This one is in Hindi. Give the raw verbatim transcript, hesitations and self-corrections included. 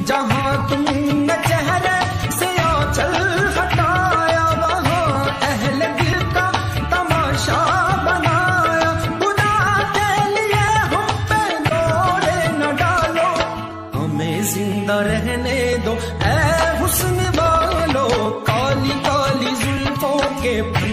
जहाँ तुमने चेहरे से आंचल हटाया, वहाँ अहले दिल का तमाशा बनाया। खुदा के लिए हम पे दौड़े न डालो, हमें जिंदा रहने दो ऐ हुस्न वालो। काली काली जुल्फों के